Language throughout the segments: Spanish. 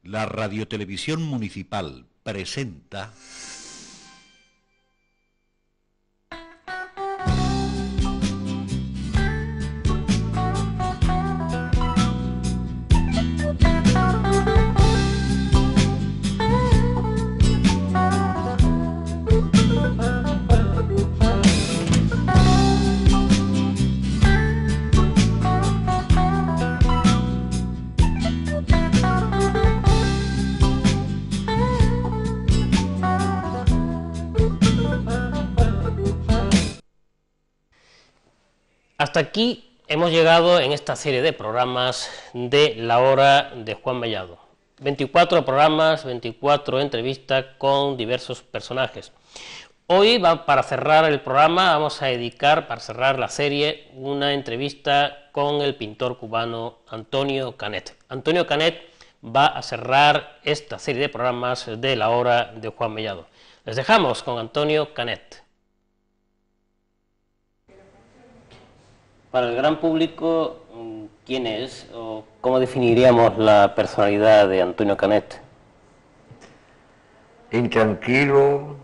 La Radiotelevisión Municipal presenta... Hasta aquí hemos llegado en esta serie de programas de La Hora de Juan Mellado. 24 programas, 24 entrevistas con diversos personajes. Hoy, para cerrar el programa, vamos a dedicar, para cerrar la serie, una entrevista con el pintor cubano Antonio Canet. Antonio Canet va a cerrar esta serie de programas de La Hora de Juan Mellado. Les dejamos con Antonio Canet. Para el gran público, ¿quién es o cómo definiríamos la personalidad de Antonio Canet? Intranquilo,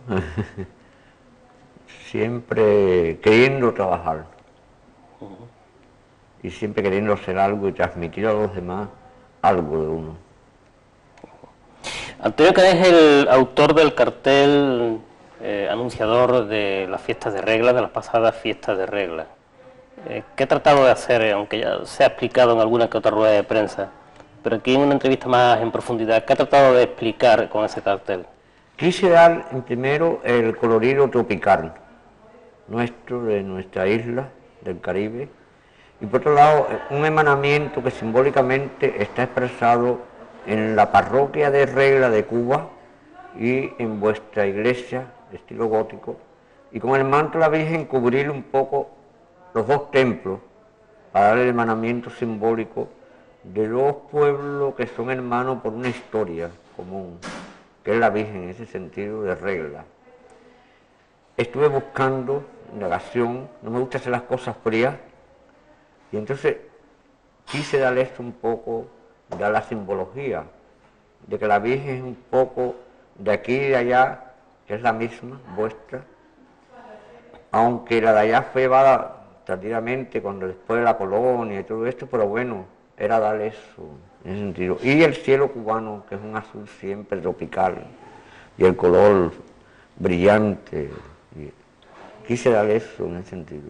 siempre queriendo trabajar y siempre queriendo hacer algo y transmitir a los demás algo de uno. Antonio Canet es el autor del cartel anunciador de las fiestas de Regla, de las pasadas fiestas de Regla. ¿Qué ha tratado de hacer, aunque ya se ha explicado en alguna que otra rueda de prensa, pero aquí en una entrevista más en profundidad, qué ha tratado de explicar con ese cartel? Quise dar primero el colorido tropical nuestro, de nuestra isla, del Caribe, y por otro lado un emanamiento que simbólicamente está expresado en la parroquia de Regla de Cuba y en vuestra iglesia de estilo gótico, y con el manto de la Virgen cubrir un poco los dos templos para dar el emanamiento simbólico de dos pueblos que son hermanos por una historia común, que es la Virgen, en ese sentido de Regla. Estuve buscando indagación, no me gusta hacer las cosas frías, y entonces quise darle esto un poco, dar la simbología, de que la Virgen es un poco de aquí y de allá, que es la misma, vuestra, aunque la de allá fue llevada tardíamente, cuando después de la colonia y todo esto, pero bueno, era darle eso, en ese sentido. Y el cielo cubano, que es un azul siempre tropical, y el color brillante, y quise darle eso en ese sentido.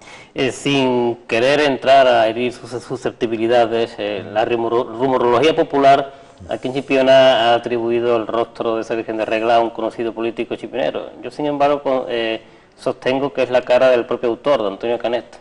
Sin querer entrar a herir sus susceptibilidades, la rumorología popular aquí en Chipiona ha atribuido el rostro de esa Virgen de Regla a un conocido político chipionero. Yo, sin embargo, sostengo que es la cara del propio autor, de Antonio Canet.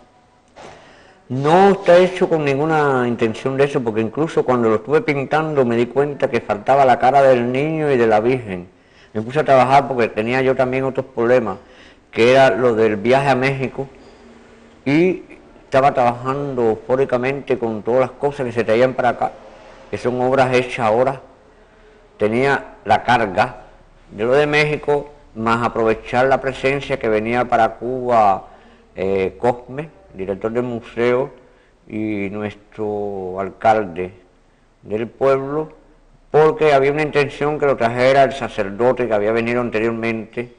No está hecho con ninguna intención de eso, porque incluso cuando lo estuve pintando me di cuenta que faltaba la cara del niño y de la Virgen. Me puse a trabajar porque tenía yo también otros problemas, que era lo del viaje a México, y estaba trabajando eufóricamente con todas las cosas que se traían para acá, que son obras hechas ahora. Tenía la carga de lo de México, más aprovechar la presencia que venía para Cuba Cosme, director del museo, y nuestro alcalde del pueblo, porque había una intención que lo trajera el sacerdote que había venido anteriormente,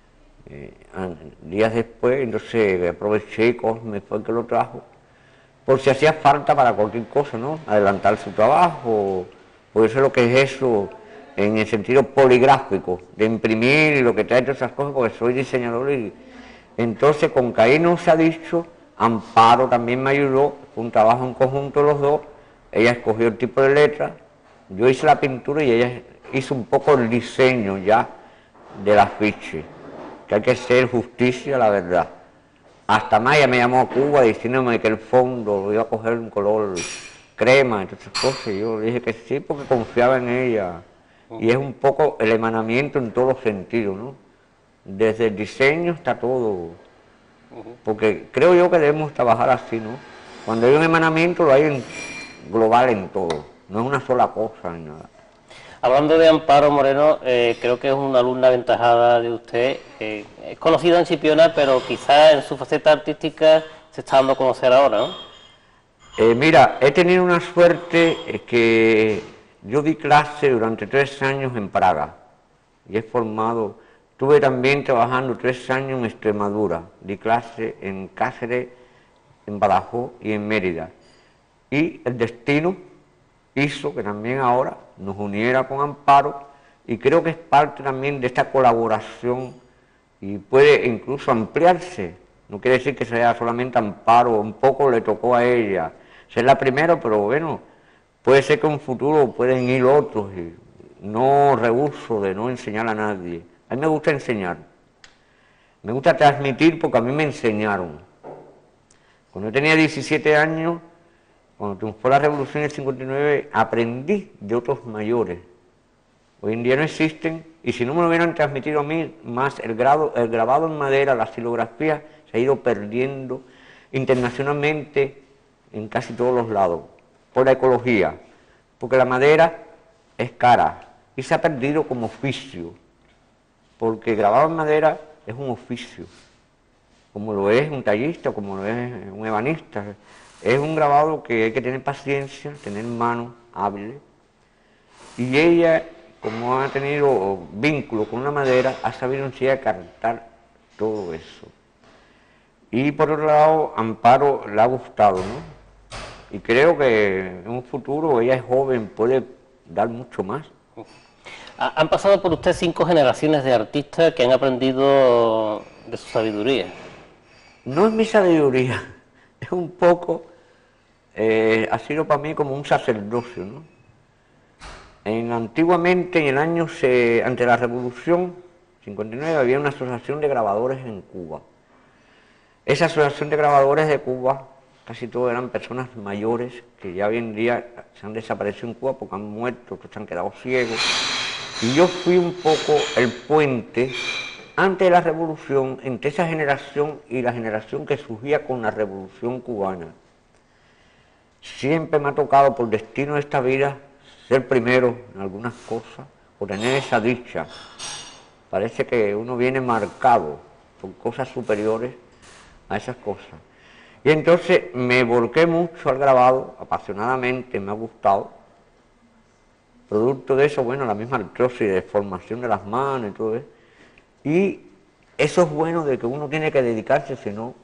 días después. Entonces aproveché y Cosme fue el que lo trajo, por si hacía falta para cualquier cosa, ¿no? Adelantar su trabajo, porque eso es lo que es eso, en el sentido poligráfico, de imprimir y lo que trae todas esas cosas, porque soy diseñador. Y entonces, con que ahí no se ha dicho, Amparo también me ayudó, fue un trabajo en conjunto los dos. Ella escogió el tipo de letra, yo hice la pintura y ella hizo un poco el diseño ya del afiche, que hay que hacer justicia a la verdad. Hasta Maya me llamó a Cuba diciéndome que el fondo lo iba a coger un color crema y todas esas cosas, y yo le dije que sí porque confiaba en ella. Y es un poco el emanamiento en todos los sentidos, ¿no? Desde el diseño hasta todo, porque creo yo que debemos trabajar así, ¿no? Cuando hay un emanamiento lo hay en global en todo, no es una sola cosa ni nada. Hablando de Amparo Moreno, creo que es una alumna aventajada de usted, es conocida en Chipiona, pero quizá en su faceta artística se está dando a conocer ahora, ¿no? Mira, he tenido una suerte que Yo di clase durante 3 años en Praga y he formado, estuve también trabajando 3 años en Extremadura, di clase en Cáceres, en Badajoz y en Mérida. Y el destino hizo que también ahora nos uniera con Amparo y creo que es parte también de esta colaboración y puede incluso ampliarse. No quiere decir que sea solamente Amparo, un poco le tocó a ella ser la primera, pero bueno, puede ser que en un futuro pueden ir otros y no rehuso de no enseñar a nadie. A mí me gusta enseñar, me gusta transmitir porque a mí me enseñaron. Cuando yo tenía 17 años, cuando triunfó la Revolución del 59, aprendí de otros mayores. Hoy en día no existen, y si no me lo hubieran transmitido a mí, más el grabado en madera, la xilografía, se ha ido perdiendo internacionalmente en casi todos los lados, por la ecología, porque la madera es cara y se ha perdido como oficio, porque grabado en madera es un oficio, como lo es un tallista, como lo es un ebanista. Es un grabado que hay que tener paciencia, tener manos hábiles, y ella, como ha tenido vínculo con la madera, ha sabido en sí captar todo eso. Y por otro lado, Amparo le ha gustado, ¿no? Y creo que en un futuro, ella es joven, puede dar mucho más. Han pasado por usted 5 generaciones de artistas que han aprendido de su sabiduría. No es mi sabiduría, es un poco, ha sido para mí como un sacerdocio, ¿no? Antiguamente, en el año, ante la Revolución 59, había una asociación de grabadores en Cuba. Esa asociación de grabadores de Cuba, casi todos eran personas mayores, que ya hoy en día se han desaparecido en Cuba porque han muerto, otros se han quedado ciegos. Y yo fui un poco el puente, antes de la Revolución, entre esa generación y la generación que surgía con la Revolución cubana. Siempre me ha tocado, por destino de esta vida, ser primero en algunas cosas, o tener esa dicha. Parece que uno viene marcado por cosas superiores a esas cosas. Y entonces me volqué mucho al grabado, apasionadamente, me ha gustado. Producto de eso, bueno, la misma artrosis de deformación de las manos y todo eso. Y eso es bueno de que uno tiene que dedicarse, si no,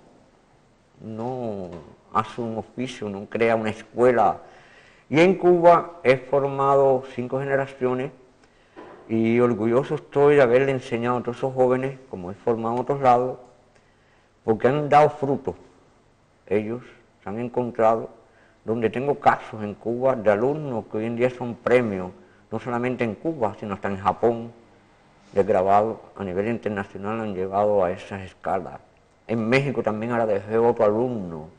no hace un oficio, no crea una escuela. Y en Cuba he formado 5 generaciones y orgulloso estoy de haberle enseñado a todos esos jóvenes, como he formado en otros lados, porque han dado frutos. Ellos se han encontrado, donde tengo casos en Cuba de alumnos que hoy en día son premios, no solamente en Cuba, sino hasta en Japón, de grabado a nivel internacional han llegado a esas escalas. En México también ahora dejé otro alumno.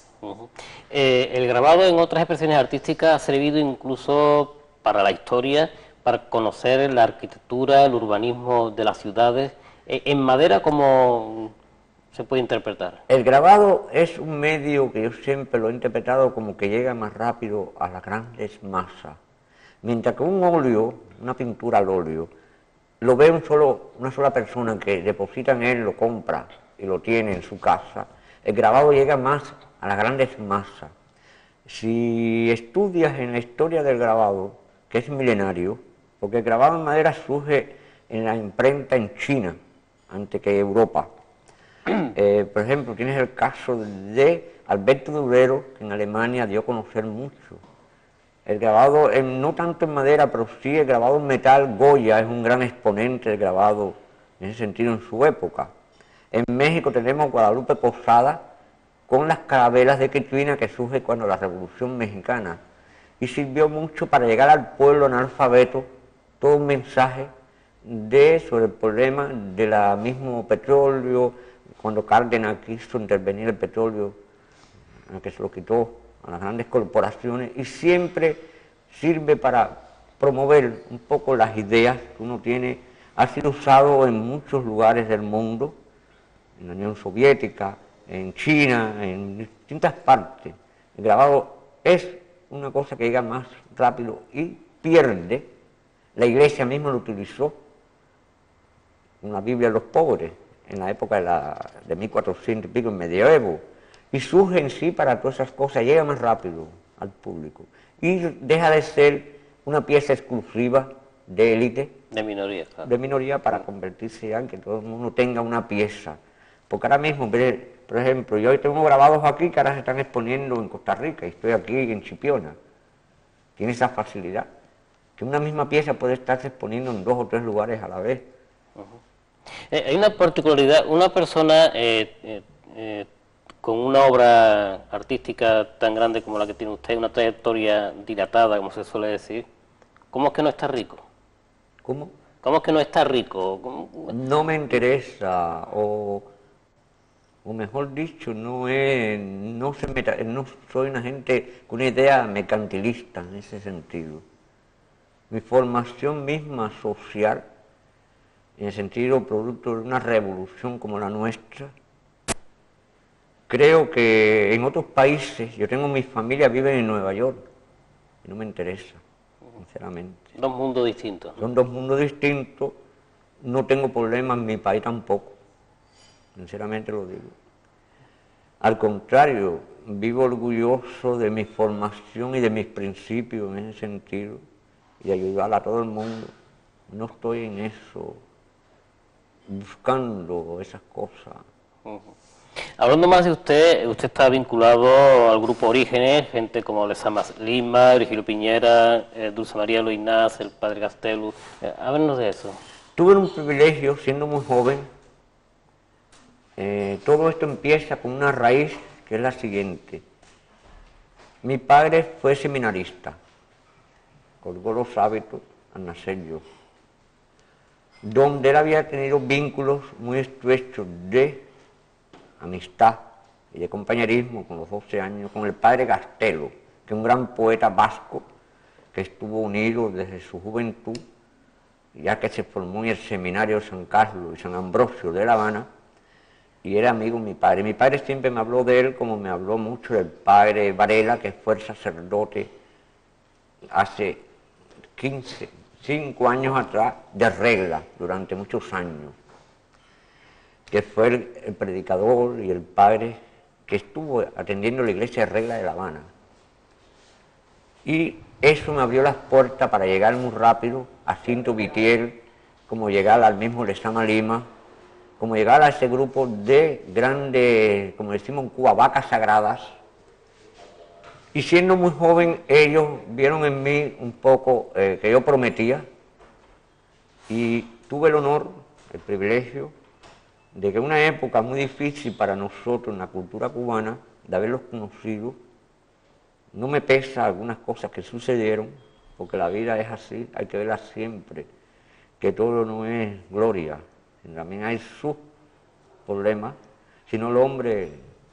El grabado en otras expresiones artísticas ha servido incluso para la historia, para conocer la arquitectura, el urbanismo de las ciudades. En madera, ¿cómo se puede interpretar? El grabado es un medio que yo siempre lo he interpretado como que llega más rápido a las grandes masas. Mientras que un óleo, una pintura al óleo, lo ve una sola persona que deposita en él, lo compra y lo tiene en su casa. El grabado llega más a las grandes masas. Si estudias en la historia del grabado, que es milenario, porque el grabado en madera surge en la imprenta en China, antes que Europa. Por ejemplo, tienes el caso de Alberto Durero, que en Alemania dio a conocer mucho. El grabado, no tanto en madera, pero sí el grabado en metal, Goya es un gran exponente del grabado en ese sentido en su época. En México tenemos Guadalupe Posada con las carabelas de Quetuina que surge cuando la Revolución Mexicana y sirvió mucho para llegar al pueblo analfabeto todo un mensaje sobre el problema del mismo petróleo, cuando Cárdenas quiso intervenir el petróleo, que se lo quitó a las grandes corporaciones, y siempre sirve para promover un poco las ideas que uno tiene. Ha sido usado en muchos lugares del mundo, en la Unión Soviética, en China, en distintas partes. El grabado es una cosa que llega más rápido y pierde. La Iglesia misma lo utilizó, una Biblia de los pobres, en la época de 1400 y pico, en medievo, y surge en sí para todas esas cosas, llega más rápido al público y deja de ser una pieza exclusiva de élite, De minoría, claro. de minoría, para convertirse ya en que todo el mundo tenga una pieza. Porque ahora mismo, por ejemplo, yo hoy tengo grabados aquí que ahora se están exponiendo en Costa Rica y estoy aquí en Chipiona. Tiene esa facilidad, que una misma pieza puede estarse exponiendo en 2 o 3 lugares a la vez. Hay una particularidad, una persona con una obra artística tan grande como la que tiene usted, una trayectoria dilatada, como se suele decir, ¿cómo es que no está rico? ¿Cómo? ¿Cómo es que no está rico? ¿Cómo? No me interesa, o mejor dicho, no soy una gente con una idea mercantilista en ese sentido. Mi formación misma social, en el sentido producto de una revolución como la nuestra, creo que en otros países, yo tengo mi familia, vive en Nueva York, y no me interesa, sinceramente. 2 mundos distintos. Son 2 mundos distintos, no tengo problemas en mi país tampoco, sinceramente lo digo. Al contrario, vivo orgulloso de mi formación y de mis principios en ese sentido, y de ayudar a todo el mundo. No estoy en eso, buscando esas cosas. Hablando más de usted, usted está vinculado al grupo Orígenes, gente como Lezama Lima, Virgilio Piñera, Dulce María Loinaz, el padre Castelo. Háblenos de eso. Tuve un privilegio siendo muy joven. Todo esto empieza con una raíz que es la siguiente. Mi padre fue seminarista, colgó los hábitos al nacer yo, donde él había tenido vínculos muy estrechos de amistad y de compañerismo con los 12 años con el padre Castelo, que es un gran poeta vasco que estuvo unido desde su juventud, ya que se formó en el seminario San Carlos y San Ambrosio de La Habana, y era amigo de mi padre. Mi padre siempre me habló de él como me habló mucho del padre Varela, que fue el sacerdote hace 5 años atrás, de Regla, durante muchos años, que fue el predicador y el padre que estuvo atendiendo la iglesia de Regla de La Habana. Y eso me abrió las puertas para llegar muy rápido a Cinto Vitiel, como llegar al mismo Lezama Lima, como llegar a ese grupo de grandes, como decimos en Cuba, vacas sagradas. Y siendo muy joven, ellos vieron en mí un poco que yo prometía, y tuve el honor, el privilegio, de que en una época muy difícil para nosotros en la cultura cubana, de haberlos conocido, no me pesa algunas cosas que sucedieron, porque la vida es así, hay que verla siempre, que todo no es gloria, también hay sus problemas, si no el hombre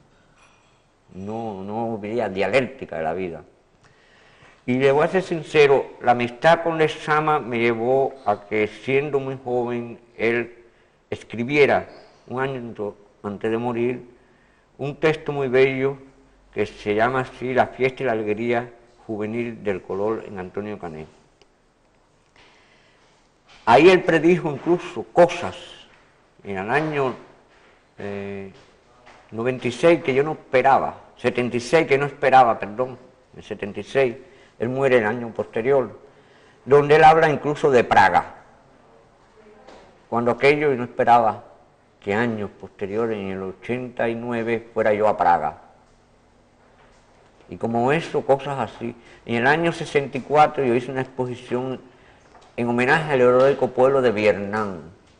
no vería dialéctica de la vida. Y le voy a ser sincero, la amistad con Lezama me llevó a que, siendo muy joven, él escribiera, un año antes de morir, un texto muy bello que se llama así, La fiesta y la alegría juvenil del color en Antonio Cané. Ahí él predijo incluso cosas en el año 96 que yo no esperaba, 76 que no esperaba, perdón, en 76, él muere el año posterior, donde él habla incluso de Praga, cuando aquello yo no esperaba que años posteriores, en el 89, fuera yo a Praga. Y como eso, cosas así. En el año 64 yo hice una exposición en homenaje al heroico pueblo de Vietnam.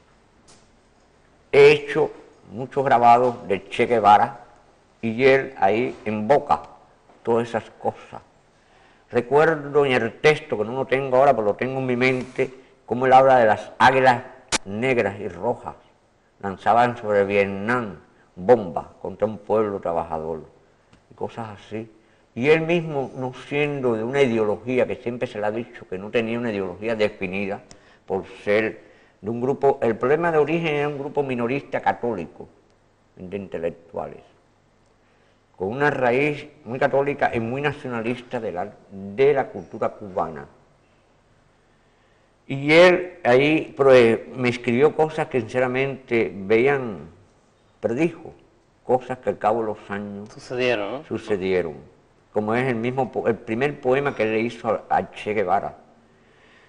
He hecho muchos grabados de Che Guevara y él ahí invoca todas esas cosas. Recuerdo en el texto, que no lo tengo ahora, pero lo tengo en mi mente, cómo él habla de las águilas negras y rojas, lanzaban sobre Vietnam bombas contra un pueblo trabajador, y cosas así. Y él mismo, no siendo de una ideología, que siempre se le ha dicho que no tenía una ideología definida, por ser de un grupo, el problema de origen era un grupo minorista católico, de intelectuales, con una raíz muy católica y muy nacionalista de la cultura cubana. Y él ahí me escribió cosas que sinceramente predijo, cosas que al cabo de los años Sucedieron, ¿no? sucedieron, como es el primer poema que le hizo a Che Guevara,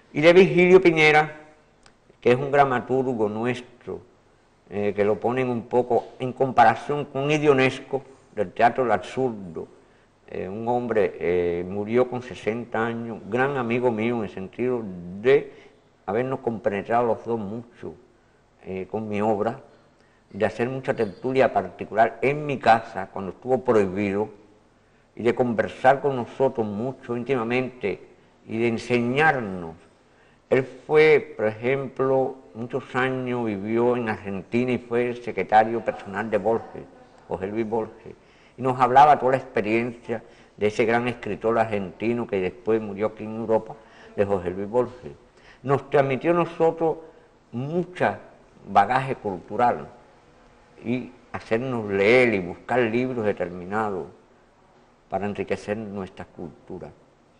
y de Virgilio Piñera, que es un dramaturgo nuestro, que lo ponen un poco en comparación con Idionesco, del teatro del absurdo. Un hombre murió con 60 años, gran amigo mío en el sentido de habernos compenetrado los dos mucho con mi obra, de hacer mucha tertulia particular en mi casa cuando estuvo prohibido, y de conversar con nosotros mucho íntimamente y de enseñarnos. Él fue, por ejemplo, muchos años vivió en Argentina y fue el secretario personal de Borges, José Luis Borges, y nos hablaba toda la experiencia de ese gran escritor argentino que después murió aquí en Europa, de José Luis Borges. Nos transmitió a nosotros mucho bagaje cultural y hacernos leer y buscar libros determinados para enriquecer nuestra cultura.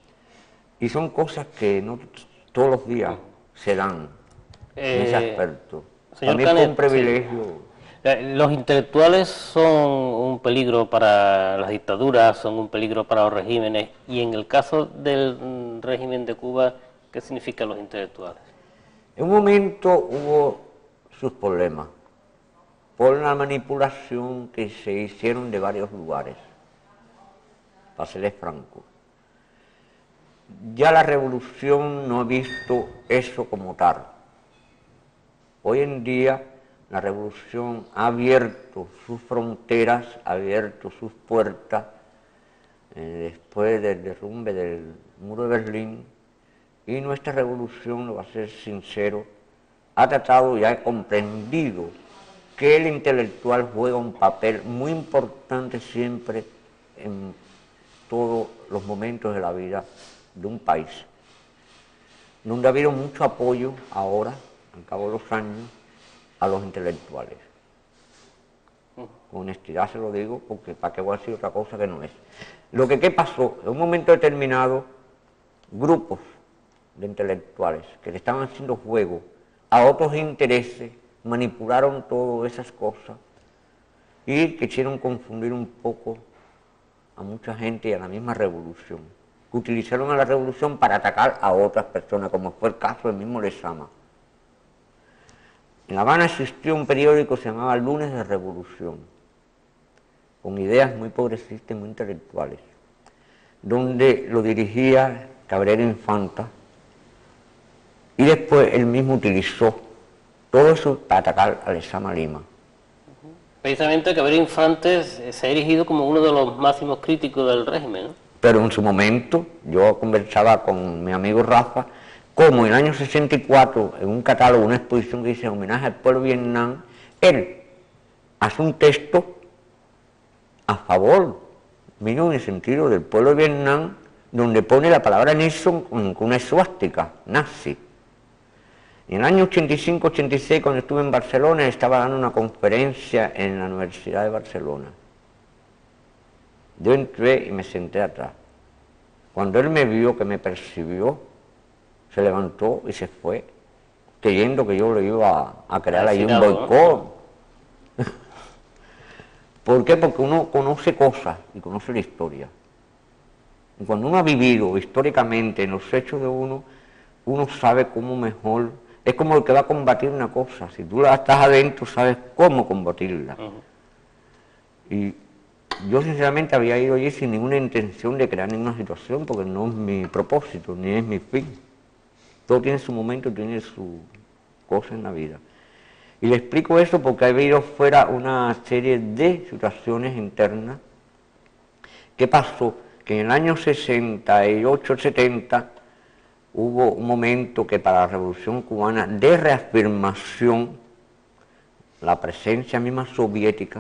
Y son cosas que no todos los días se dan en ese aspecto. Para mí fue un privilegio. Sí. Los intelectuales son un peligro para las dictaduras, son un peligro para los regímenes, y en el caso del régimen de Cuba, ¿qué significan los intelectuales? En un momento hubo sus problemas por la manipulación que se hicieron de varios lugares, para serles franco. Ya la revolución no ha visto eso como tal. Hoy en día la revolución ha abierto sus fronteras, ha abierto sus puertas, después del derrumbe del muro de Berlín, y nuestra revolución, lo va a ser sincero, ha tratado y ha comprendido que el intelectual juega un papel muy importante siempre en todos los momentos de la vida de un país, donde ha habido mucho apoyo ahora, al cabo de los años, a los intelectuales. Con honestidad se lo digo, porque para qué voy a decir otra cosa que no es. Lo que ¿qué pasó? En un momento determinado, grupos de intelectuales que le estaban haciendo juego a otros intereses, manipularon todas esas cosas y quisieron confundir un poco a mucha gente y a la misma revolución. Utilizaron a la revolución para atacar a otras personas, como fue el caso del mismo Lezama. En La Habana existió un periódico que se llamaba Lunes de Revolución, con ideas muy progresistas y muy intelectuales, donde lo dirigía Cabrera Infanta, y después él mismo utilizó todo eso para atacar a Lezama Lima. Precisamente Cabrera Infante se ha erigido como uno de los máximos críticos del régimen, ¿no? Pero en su momento, yo conversaba con mi amigo Rafa, como en el año 64, en un catálogo, una exposición que dice homenaje al pueblo de Vietnam, él hace un texto a favor, mío en el sentido del pueblo de Vietnam, donde pone la palabra Nixon con una esvástica, nazi. Y en el año 85-86, cuando estuve en Barcelona, estaba dando una conferencia en la Universidad de Barcelona. Yo entré y me senté atrás. Cuando él me vio, que me percibió, se levantó y se fue, creyendo que yo le iba a crear ahí un boicot. ¿Por qué? Porque uno conoce cosas y conoce la historia. Y cuando uno ha vivido históricamente en los hechos de uno, uno sabe cómo mejor. Es como el que va a combatir una cosa. Si tú la estás adentro, sabes cómo combatirla. Y yo sinceramente había ido allí sin ninguna intención de crear ninguna situación, porque no es mi propósito, ni es mi fin. Todo tiene su momento, tiene su cosa en la vida. Y le explico eso porque ha habido fuera una serie de situaciones internas. ¿Qué pasó? Que en el año 68-70 hubo un momento que para la Revolución Cubana de reafirmación, la presencia misma soviética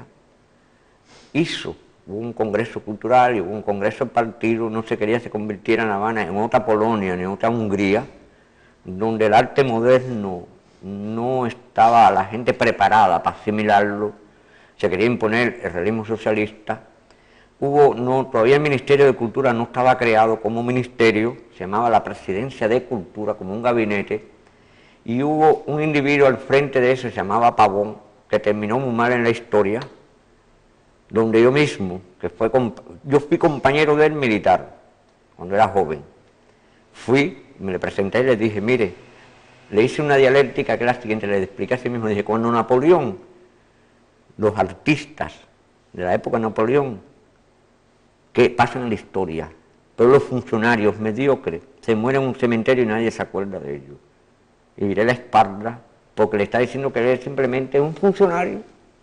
hubo un congreso cultural y hubo un congreso del partido, no se quería que se convirtiera en La Habana en otra Polonia ni otra Hungría, donde el arte moderno no estaba la gente preparada para asimilarlo, se quería imponer el realismo socialista. Todavía el Ministerio de Cultura no estaba creado como ministerio, se llamaba la Presidencia de Cultura, como un gabinete, y hubo un individuo al frente de eso, se llamaba Pavón, que terminó muy mal en la historia, donde yo mismo, yo fui compañero del militar, cuando era joven, fui me le presenté y le dije, mire, le hice una dialéctica que es la siguiente, le expliqué a sí mismo, dije, cuando Napoleón, los artistas de la época de Napoleón, que pasan en la historia, pero los funcionarios mediocres se mueren en un cementerio y nadie se acuerda de ellos. Y viré la espalda porque le está diciendo que él es simplemente un funcionario.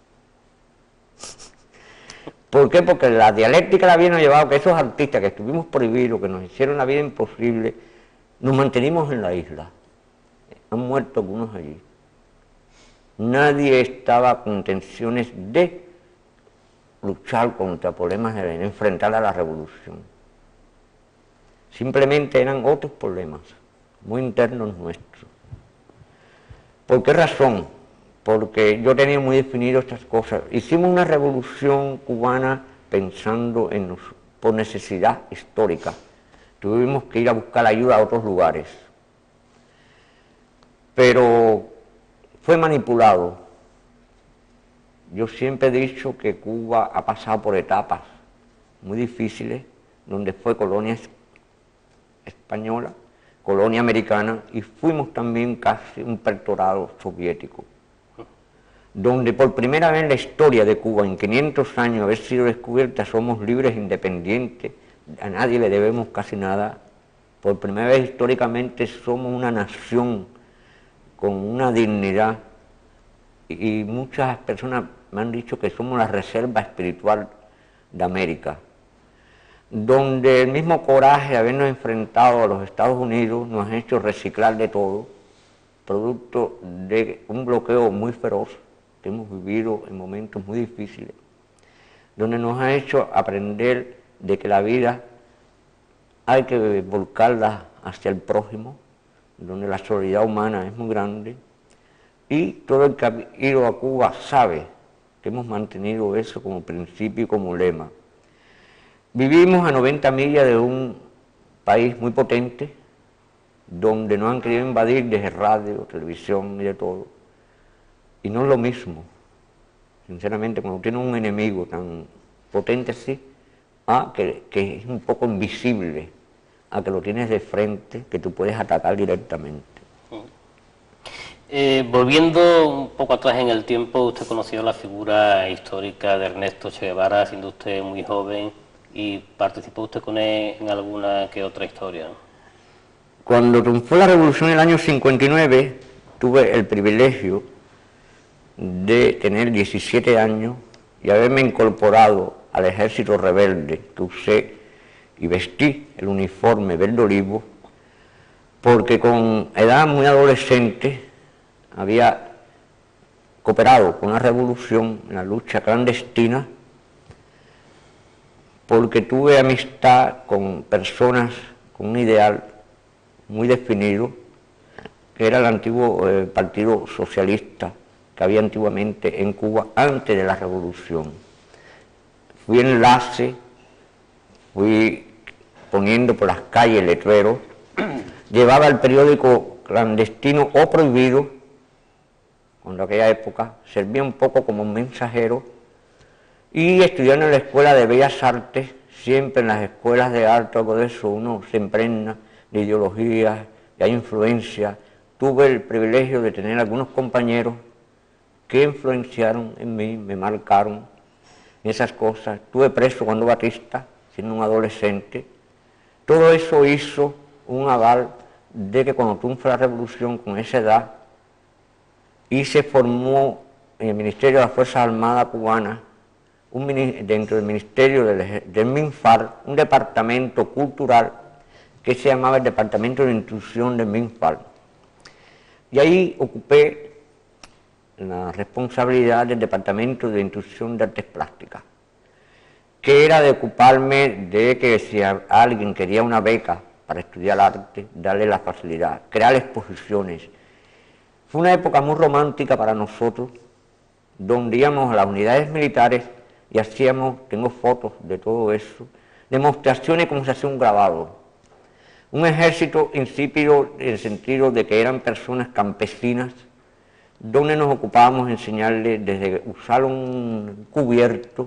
¿Por qué? Porque la dialéctica la habían llevado que esos artistas que estuvimos prohibidos, que nos hicieron la vida imposible, nos mantenimos en la isla. Han muerto algunos allí. Nadie estaba con intenciones de luchar contra problemas, de enfrentar a la revolución. Simplemente eran otros problemas, muy internos nuestros. ¿Por qué razón? Porque yo tenía muy definido estas cosas. Hicimos una revolución cubana pensando por necesidad histórica. Tuvimos que ir a buscar ayuda a otros lugares. Pero fue manipulado. Yo siempre he dicho que Cuba ha pasado por etapas muy difíciles, donde fue colonia española, colonia americana, y fuimos también casi un protectorado soviético, donde por primera vez en la historia de Cuba, en 500 años de haber sido descubierta, somos libres, independientes, a nadie le debemos casi nada. Por primera vez históricamente somos una nación con una dignidad, y muchas personas me han dicho que somos la reserva espiritual de América, donde el mismo coraje de habernos enfrentado a los Estados Unidos nos ha hecho reciclar de todo, producto de un bloqueo muy feroz que hemos vivido en momentos muy difíciles, donde nos ha hecho aprender de que la vida hay que volcarla hacia el prójimo, donde la solidaridad humana es muy grande, y todo el que ha ido a Cuba sabe que hemos mantenido eso como principio y como lema. Vivimos a 90 millas de un país muy potente, donde nos han querido invadir desde radio, televisión y de todo. Y no es lo mismo, sinceramente, cuando tienes un enemigo tan potente así, que es un poco invisible, a que lo tienes de frente, que tú puedes atacar directamente. Volviendo un poco atrás en el tiempo, usted conoció la figura histórica de Ernesto Che Guevara, siendo usted muy joven, y participó usted con él en alguna que otra historia. Cuando triunfó la revolución en el año 59, tuve el privilegio de tener 17 años y haberme incorporado al ejército rebelde, que usé y vestí el uniforme verde olivo, porque con edad muy adolescente había cooperado con la revolución en la lucha clandestina, porque tuve amistad con personas con un ideal muy definido, que era el antiguo Partido Socialista que había antiguamente en Cuba antes de la revolución. Fui enlace, fui poniendo por las calles letreros, llevaba el periódico clandestino o prohibido, cuando aquella época, servía un poco como un mensajero, y estudiando en la Escuela de Bellas Artes, siempre en las escuelas de arte, algo de eso, uno se impregna de ideologías, de influencia. Tuve el privilegio de tener algunos compañeros que influenciaron en mí, me marcaron en esas cosas. Estuve preso cuando Batista, siendo un adolescente. Todo eso hizo un aval de que cuando triunfó la revolución con esa edad, y se formó en el Ministerio de las Fuerzas Armadas Cubanas, dentro del Ministerio del MINFAR, un departamento cultural que se llamaba el Departamento de Instrucción del MINFAR. Y ahí ocupé la responsabilidad del Departamento de Instrucción de Artes Plásticas, que era de ocuparme de que si alguien quería una beca para estudiar arte, darle la facilidad, crear exposiciones. Fue una época muy romántica para nosotros, donde íbamos a las unidades militares y hacíamos, tengo fotos de todo eso, demostraciones como se hacía un grabado. Un ejército insípido en el sentido de que eran personas campesinas, donde nos ocupábamos de enseñarles desde usar un cubierto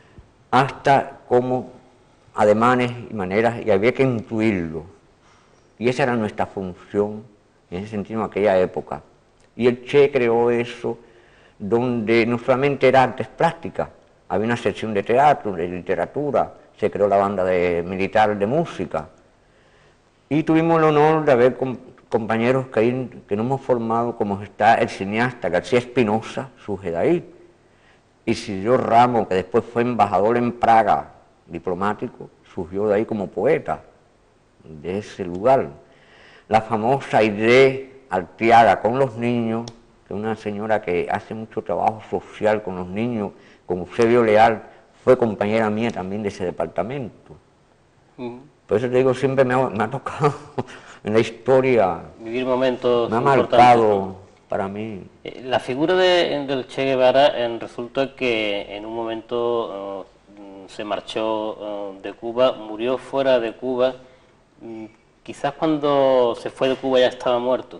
hasta cómo ademanes y maneras, y había que intuirlo. Y esa era nuestra función, en ese sentido, en aquella época. Y el Che creó eso, donde no solamente era artes plásticas, había una sección de teatro, de literatura, se creó la banda militar de música. Y tuvimos el honor de haber compañeros que nos hemos formado, como está el cineasta García Espinosa, surge ahí. Isidro Ramos, que después fue embajador en Praga, diplomático, surgió de ahí como poeta, de ese lugar. La famosa Aide Arteaga con los niños, que es una señora que hace mucho trabajo social con los niños, con Eusebio Leal, fue compañera mía también de ese departamento. Por eso te digo, siempre me ha tocado en la historia, vivir momentos me ha importantes, marcado, ¿no? Para mí. La figura del Che Guevara resulta que en un momento se marchó de Cuba, murió fuera de Cuba. Quizás cuando se fue de Cuba ya estaba muerto.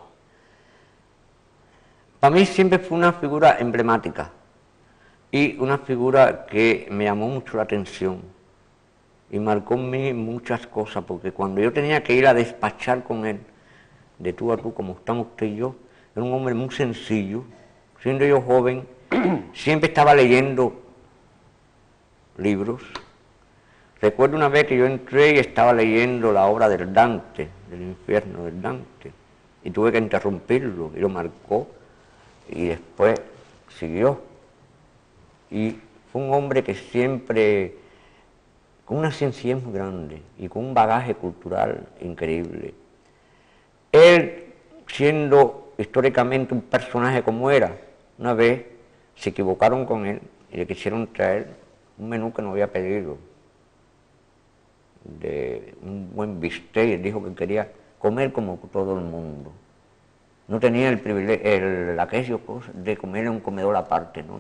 Para mí siempre fue una figura emblemática y una figura que me llamó mucho la atención y marcó en mí muchas cosas, porque cuando yo tenía que ir a despachar con él, de tú a tú, como estamos usted y yo, era un hombre muy sencillo. Siendo yo joven, siempre estaba leyendo libros. Recuerdo una vez que yo entré y estaba leyendo la obra del Dante, del infierno del Dante, y tuve que interrumpirlo, y lo marcó, y después siguió. Y fue un hombre que siempre, con una sencillez muy grande, y con un bagaje cultural increíble. Él, siendo históricamente un personaje como era, una vez se equivocaron con él y le quisieron traer un menú que no había pedido, de un buen bistec, y dijo que quería comer como todo el mundo. No tenía el privilegio, aquello de comer en un comedor aparte, no.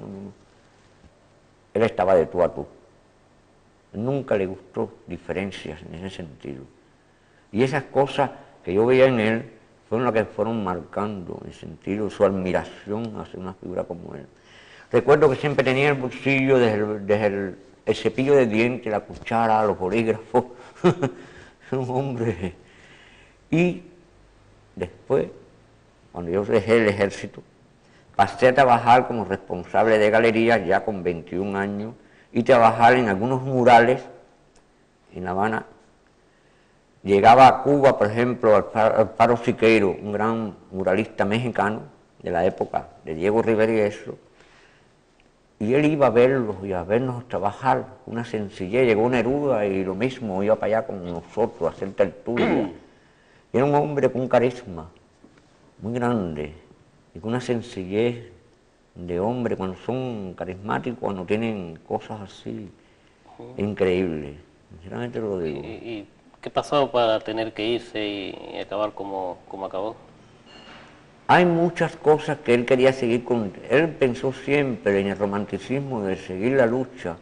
Él estaba de tú a tú. Nunca le gustó diferencias en ese sentido. Y esas cosas que yo veía en él fueron las que fueron marcando en el sentido de su admiración hacia una figura como él. Recuerdo que siempre tenía el bolsillo desde el cepillo de dientes, la cuchara, los bolígrafos. Un hombre. Y después, cuando yo dejé el ejército, pasé a trabajar como responsable de galerías ya con 21 años y trabajar en algunos murales en La Habana. Llegaba a Cuba, por ejemplo, al Paro Siqueiro, un gran muralista mexicano de la época de Diego Rivera y eso, y él iba a verlos y a vernos trabajar, una sencillez. Llegó Neruda y lo mismo, iba para allá con nosotros a hacer tertulia. Era un hombre con un carisma muy grande y con una sencillez de hombre, cuando son carismáticos, cuando tienen cosas así, increíbles. Sinceramente lo digo. ¿Y qué pasó para tener que irse y acabar como acabó? Hay muchas cosas que él quería seguir con. Él pensó siempre en el romanticismo de seguir la lucha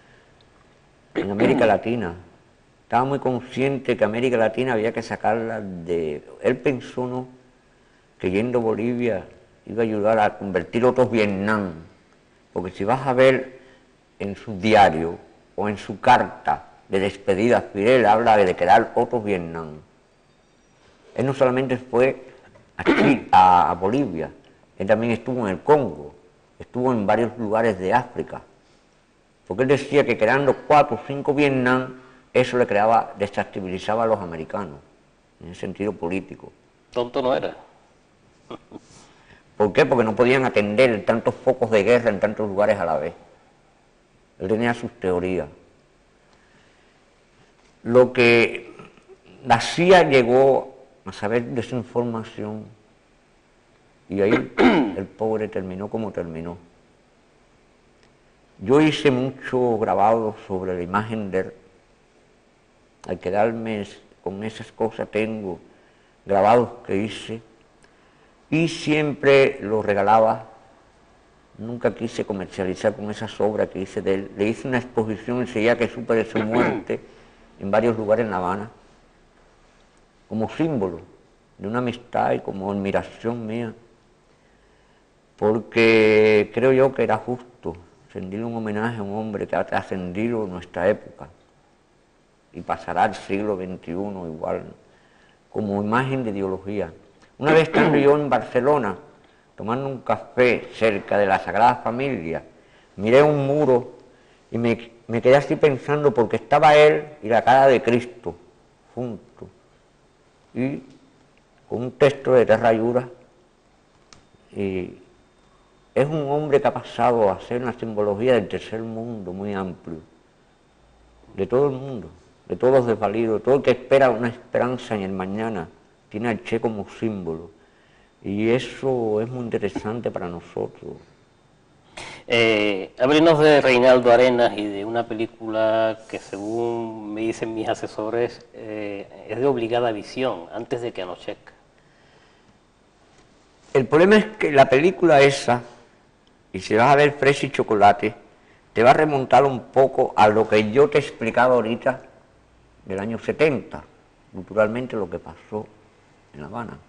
en América Latina. Estaba muy consciente que América Latina había que sacarla de. Él pensó, ¿no?, que yendo a Bolivia iba a ayudar a convertir otros Vietnam, porque si vas a ver en su diario o en su carta de despedida, Fidel habla de crear otros Vietnam. Él no solamente fue aquí a Bolivia, él también estuvo en el Congo, estuvo en varios lugares de África, porque él decía que creando 4 o 5 Vietnam, eso le creaba, desestabilizaba a los americanos, en el sentido político. Tonto no era. ¿Por qué? Porque no podían atender tantos focos de guerra en tantos lugares a la vez. Él tenía sus teorías. Lo que la CIA llegó a saber de esa información, y ahí el pobre terminó como terminó. Yo hice mucho grabado sobre la imagen de él. Al quedarme con esas cosas tengo grabados que hice y siempre los regalaba. Nunca quise comercializar con esas obras que hice de él. Le hice una exposición enseguida que supe de su muerte en varios lugares en La Habana, como símbolo de una amistad y como admiración mía, porque creo yo que era justo rendirle un homenaje a un hombre que ha trascendido nuestra época y pasará al siglo XXI igual, como imagen de ideología. Una vez estando yo en Barcelona, tomando un café cerca de la Sagrada Familia, miré un muro y me quedé así pensando, porque estaba él y la cara de Cristo juntos, y con un texto de Terrayura, y es un hombre que ha pasado a ser una simbología del tercer mundo muy amplio, de todo el mundo, de todos los desvalidos, todo el que espera una esperanza en el mañana, tiene al Che como símbolo, y eso es muy interesante para nosotros. Háblenos de Reinaldo Arenas y de una película que, según me dicen mis asesores, es de obligada visión, antes de que anochezca. El problema es que la película esa, y si vas a ver Fresa y Chocolate, te va a remontar un poco a lo que yo te he explicado ahorita del año 70, culturalmente lo que pasó en La Habana.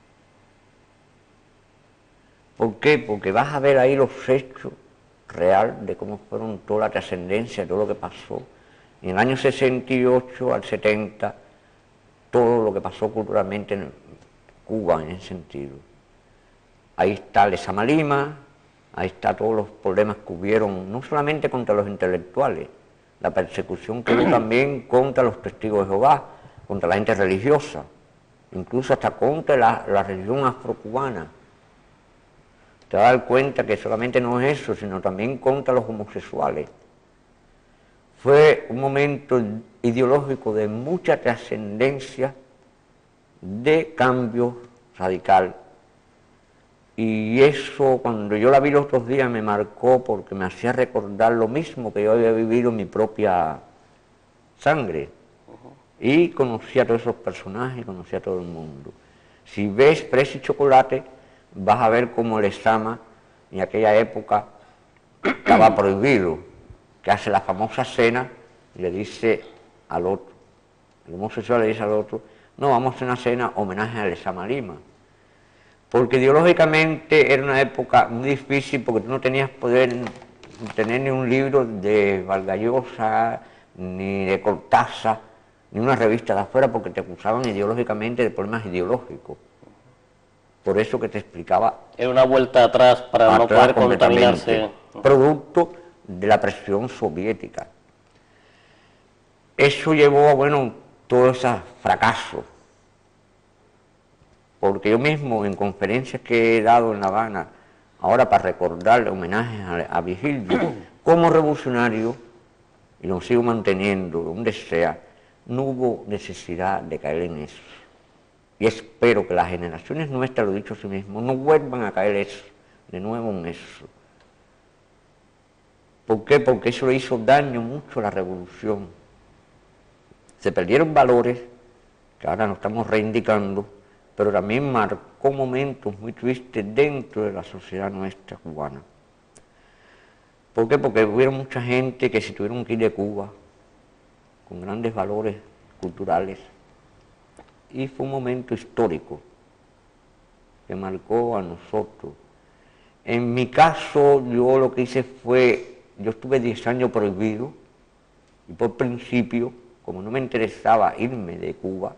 ¿Por qué? Porque vas a ver ahí los hechos real de cómo fueron toda la trascendencia, todo lo que pasó. En el año 68 al 70, todo lo que pasó culturalmente en Cuba en ese sentido. Ahí está Lezama Lima, ahí está todos los problemas que hubieron, no solamente contra los intelectuales, la persecución que hubo también contra los testigos de Jehová, contra la gente religiosa, incluso hasta contra la religión afrocubana. Te vas a dar cuenta que solamente no es eso, sino también contra los homosexuales. Fue un momento ideológico de mucha trascendencia, de cambio radical. Y eso, cuando yo la vi los otros días, me marcó porque me hacía recordar lo mismo que yo había vivido en mi propia sangre. Y conocí a todos esos personajes, conocí a todo el mundo. Si ves Fresa y Chocolate, vas a ver cómo Lezama en aquella época estaba prohibido, que hace la famosa cena y le dice al otro, el homosexual le dice al otro, no, vamos a hacer una cena homenaje a Lezama Lima, porque ideológicamente era una época muy difícil, porque tú no tenías poder tener ni un libro de Vargas Llosa, ni de Cortázar, ni una revista de afuera, porque te acusaban ideológicamente de problemas ideológicos. Por eso que te explicaba. Era una vuelta atrás para no poder contaminarse. Producto de la presión soviética. Eso llevó a, bueno, todo ese fracaso. Porque yo mismo, en conferencias que he dado en La Habana, ahora para recordarle homenajes a Vigilio, como revolucionario, y lo sigo manteniendo donde sea, no hubo necesidad de caer en eso. Y espero que las generaciones nuestras, lo he dicho a sí mismo, no vuelvan a caer de nuevo en eso. ¿Por qué? Porque eso le hizo daño mucho a la revolución. Se perdieron valores, que ahora nos estamos reivindicando, pero también marcó momentos muy tristes dentro de la sociedad nuestra cubana. ¿Por qué? Porque hubo mucha gente que se tuvieron que ir de Cuba, con grandes valores culturales, y fue un momento histórico que marcó a nosotros. En mi caso, yo lo que hice fue, yo estuve 10 años prohibido, y por principio, como no me interesaba irme de Cuba,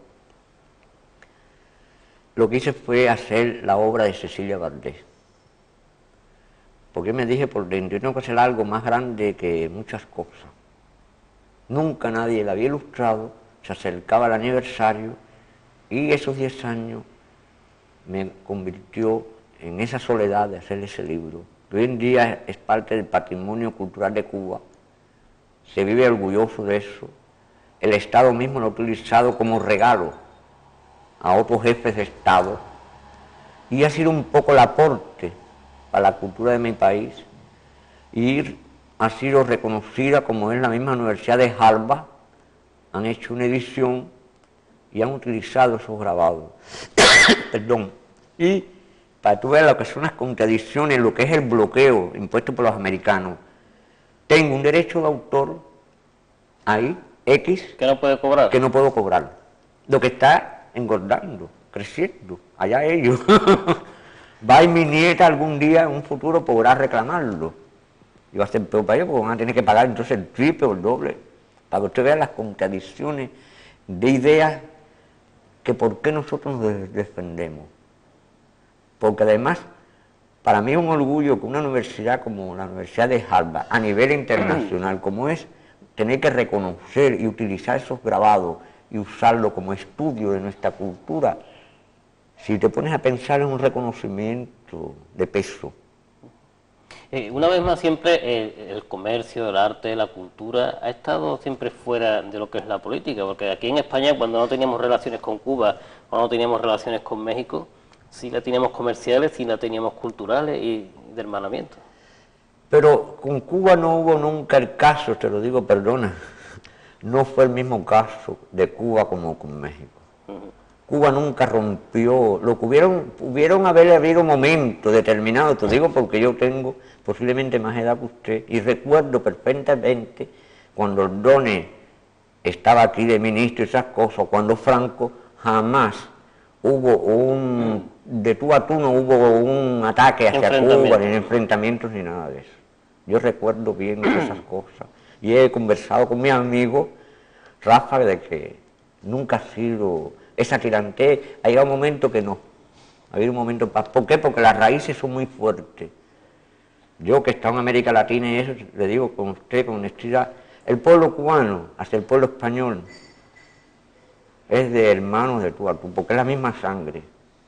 lo que hice fue hacer la obra de Cecilia Valdés. Porque me dije por dentro, yo tengo que hacer algo más grande que muchas cosas. Nunca nadie la había ilustrado, se acercaba al aniversario, y esos 10 años me convirtió en esa soledad de hacer ese libro, que hoy en día es parte del patrimonio cultural de Cuba, se vive orgulloso de eso, el Estado mismo lo ha utilizado como regalo a otros jefes de Estado, y ha sido un poco el aporte para la cultura de mi país, y ha sido reconocida como es la misma Universidad de Harvard, han hecho una edición y han utilizado esos grabados. Perdón. Y para tú ver lo que son las contradicciones, lo que es el bloqueo impuesto por los americanos, tengo un derecho de autor ahí, X, que no puede cobrar. Que no puedo cobrar. Lo que está engordando, creciendo, allá ellos. Va y mi nieta algún día, en un futuro, podrá reclamarlo. Y va a ser peor para ellos, porque van a tener que pagar entonces el triple o el doble, para que usted vea las contradicciones de ideas que por qué nosotros nos defendemos. Porque además, para mí es un orgullo que una universidad como la Universidad de Harvard, a nivel internacional, como es, tener que reconocer y utilizar esos grabados y usarlo como estudio de nuestra cultura, si te pones a pensar es un reconocimiento de peso. Una vez más, siempre el comercio, el arte, la cultura ha estado siempre fuera de lo que es la política, porque aquí en España, cuando no teníamos relaciones con Cuba o no teníamos relaciones con México, sí la teníamos comerciales, sí la teníamos culturales y de hermanamiento. Pero con Cuba no hubo nunca el caso, te lo digo, perdona, no fue el mismo caso de Cuba como con México. Cuba nunca rompió, lo que hubieron habido momentos determinados, te digo porque yo tengo posiblemente más edad que usted, y recuerdo perfectamente cuando Ordóñez estaba aquí de ministro y esas cosas, cuando Franco, jamás hubo de tú a tú no hubo un ataque hacia Cuba, ni enfrentamientos ni nada de eso. Yo recuerdo bien esas cosas, y he conversado con mi amigo Rafa de que nunca ha sido esa tirantez, ha llegado un momento que no, ha habido un momento de paz. ¿Por qué? Porque las raíces son muy fuertes. Yo que he estado en América Latina y eso, le digo con usted, con honestidad, el pueblo cubano hacia el pueblo español es de hermanos de tú a tú, porque es la misma sangre.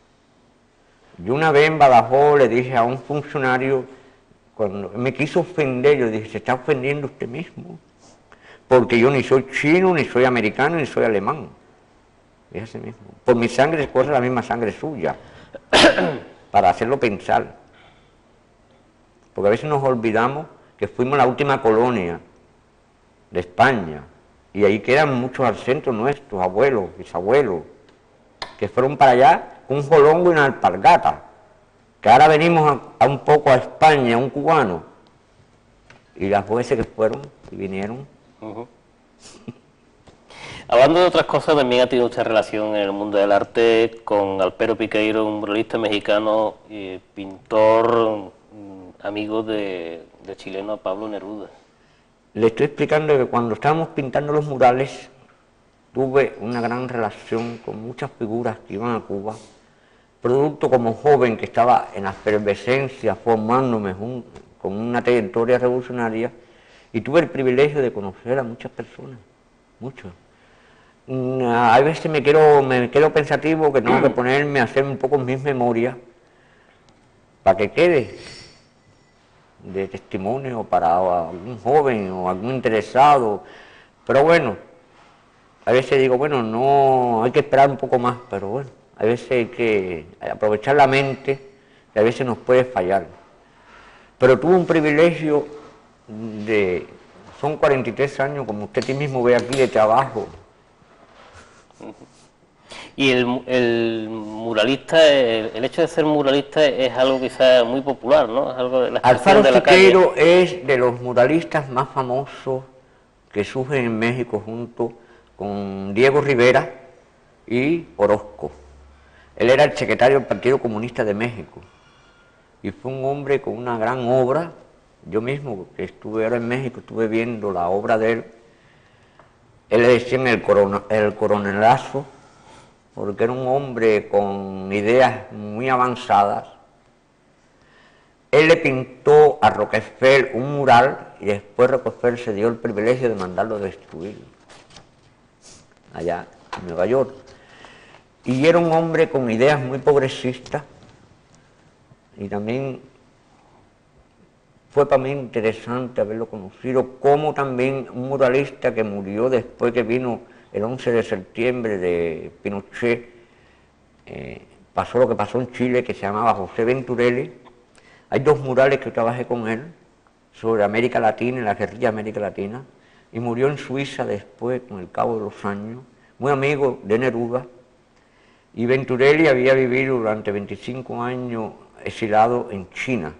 Yo una vez en Badajoz le dije a un funcionario, cuando me quiso ofender, yo dije, se está ofendiendo usted mismo, porque yo ni soy chino, ni soy americano, ni soy alemán. Fíjese mismo. Por mi sangre corre la misma sangre suya, para hacerlo pensar. Porque a veces nos olvidamos que fuimos la última colonia de España, y ahí quedan muchos al centro nuestros, abuelos, bisabuelos, que fueron para allá con un jolongo y una alpargata, que ahora venimos a un poco a España, un cubano, y las veces que fueron y vinieron. Hablando de otras cosas, también ha tenido mucha relación en el mundo del arte con Alpero Piqueiro, un muralista mexicano, pintor, amigo del chileno Pablo Neruda. Le estoy explicando que cuando estábamos pintando los murales, tuve una gran relación con muchas figuras que iban a Cuba, producto como joven que estaba en la efervescencia, formándome con una trayectoria revolucionaria, y tuve el privilegio de conocer a muchas personas, muchos. A veces me quedo pensativo que tengo que ponerme a hacer un poco mis memorias para que quede de testimonio para algún joven o algún interesado, pero bueno, a veces digo, bueno, no, hay que esperar un poco más, pero bueno, a veces hay que aprovechar la mente, que a veces nos puede fallar. Pero tuve un privilegio son 43 años, como usted mismo ve aquí, de trabajo. Y el muralista, el hecho de ser muralista es algo quizás muy popular, ¿no? Es algo de la Alfaro de la Siqueiro es de los muralistas más famosos que surgen en México junto con Diego Rivera y Orozco. Él era el secretario del Partido Comunista de México y fue un hombre con una gran obra. Yo mismo, que estuve ahora en México, estuve viendo la obra de él. Él le decían el coronelazo, porque era un hombre con ideas muy avanzadas. Él le pintó a Rockefeller un mural y después Rockefeller se dio el privilegio de mandarlo a destruir allá en Nueva York. Y era un hombre con ideas muy progresistas, y también fue para mí interesante haberlo conocido, como también un muralista que murió después que vino el 11 de septiembre de Pinochet, pasó lo que pasó en Chile, que se llamaba José Venturelli. Hay dos murales que trabajé con él sobre América Latina y la guerrilla de América Latina, y murió en Suiza después, con el cabo de los años, muy amigo de Neruda. Y Venturelli había vivido durante 25 años exilado en China,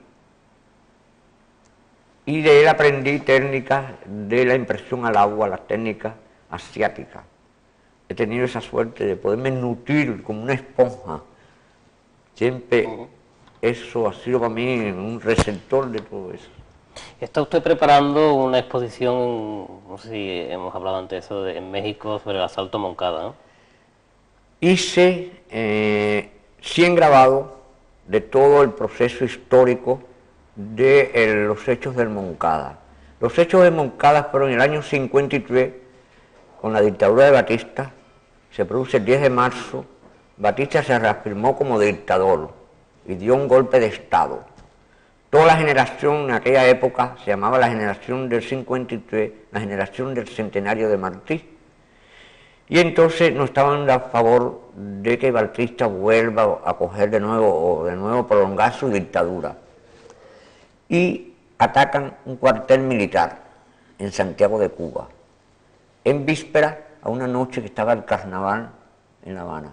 y de él aprendí técnicas de la impresión al agua, las técnicas asiáticas. He tenido esa suerte de poderme nutrir como una esponja. Siempre eso ha sido para mí un receptor de todo eso. Está usted preparando una exposición, no sé si hemos hablado antes de eso, en México, sobre el asalto a Moncada, ¿no? hice 100 grabados de todo el proceso histórico de los hechos del Moncada. Los hechos de Moncada fueron en el año 53, con la dictadura de Batista. Se produce el 10 de marzo, Batista se reafirmó como dictador y dio un golpe de Estado. Toda la generación en aquella época se llamaba la generación del 53, la generación del centenario de Martí. Y entonces no estaban a favor de que Batista vuelva a coger de nuevo prolongar su dictadura. Y atacan un cuartel militar en Santiago de Cuba, en víspera a una noche que estaba el carnaval en La Habana.